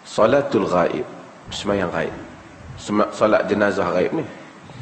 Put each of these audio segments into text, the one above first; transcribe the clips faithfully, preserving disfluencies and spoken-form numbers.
Salatul ghaib, sembahyang ghaib, salat jenazah ghaib ni.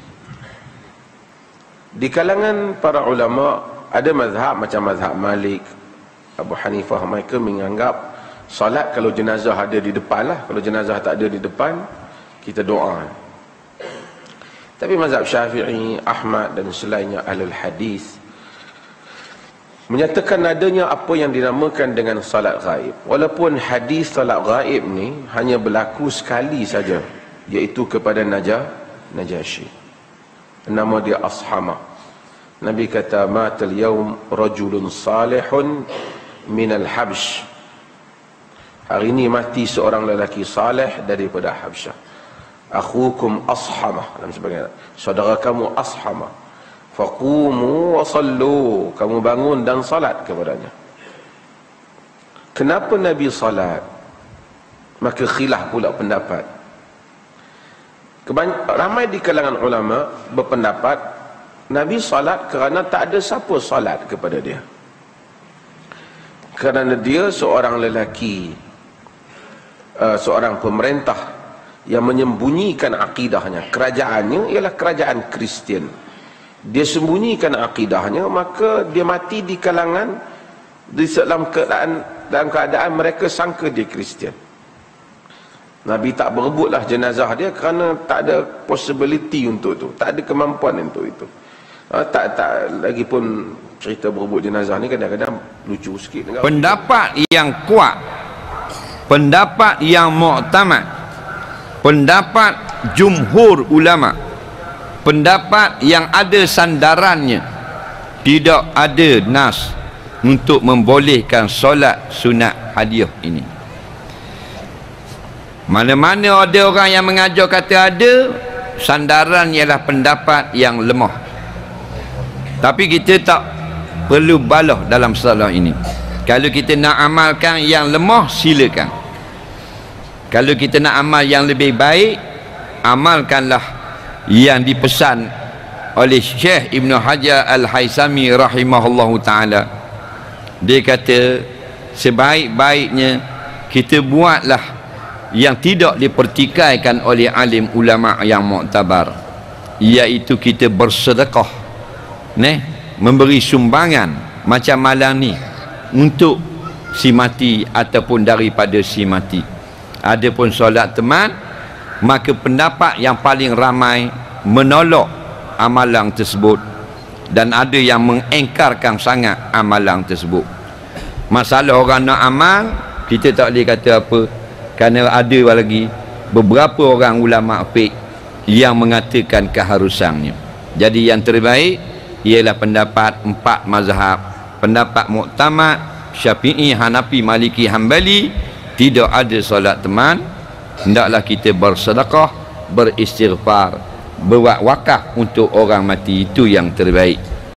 Di kalangan para ulama ada mazhab macam mazhab Malik, Abu Hanifah, mereka menganggap salat kalau jenazah ada di depan lah. Kalau jenazah tak ada di depan, kita doa. Tapi mazhab Syafi'i, Ahmad dan selainnya ahlul hadis menyatakan adanya apa yang dinamakan dengan salat ghaib. Walaupun hadis salat ghaib ni hanya berlaku sekali saja, iaitu kepada Najah Najasyi. Nama dia Ashama. Nabi kata, matal yaum rajulun salihun minal Habsh. Hari ini mati seorang lelaki saleh daripada Habsyah. Akhukum Ashama, dalam sebagainya, saudara kamu Ashama. Faqumu wa sallu, kamu bangun dan salat kepadanya. Kenapa Nabi salat? Maka khilaf pula pendapat. Kebany- ramai di kalangan ulama berpendapat Nabi salat kerana tak ada siapa salat kepada dia. Kerana dia seorang lelaki, uh, seorang pemerintah yang menyembunyikan akidahnya. Kerajaannya ialah kerajaan Kristian. Dia sembunyikan akidahnya, maka dia mati di kalangan, di dalam keadaan dalam keadaan mereka sangka dia Kristian. Nabi tak berebutlah jenazah dia kerana tak ada possibility untuk tu, tak ada kemampuan untuk itu. Ha, tak tak lagi pun cerita berebut jenazah ni kadang-kadang lucu sikit. Pendapat yang kuat, pendapat yang muktamad, pendapat jumhur ulama, pendapat yang ada sandarannya, tidak ada nas untuk membolehkan solat sunat hadiah ini. Mana-mana ada orang yang mengajar kata ada, sandaran ialah pendapat yang lemah. Tapi kita tak perlu balah dalam masalah ini. Kalau kita nak amalkan yang lemah, silakan. Kalau kita nak amal yang lebih baik, amalkanlah yang dipesan oleh Syekh Ibn Hajar Al-Haythami rahimahullahu ta'ala. Dia kata sebaik-baiknya kita buatlah yang tidak dipertikaikan oleh alim ulama yang muktabar, iaitu kita bersedekah, ne, memberi sumbangan macam malam ni untuk si mati ataupun daripada si mati. Adapun solat teman, maka pendapat yang paling ramai menolak amalan tersebut dan ada yang mengengkarkan sangat amalan tersebut. Masalah orang nak amal, kita tak boleh kata apa, kerana ada lagi beberapa orang ulama fiqh yang mengatakan keharusannya. Jadi yang terbaik ialah pendapat empat mazhab, pendapat muktamad Syafi'i, Hanafi, Maliki, Hambali, tidak ada solat teman. Hendaklah kita bersedekah, beristighfar, buat wakaf untuk orang mati, itu yang terbaik.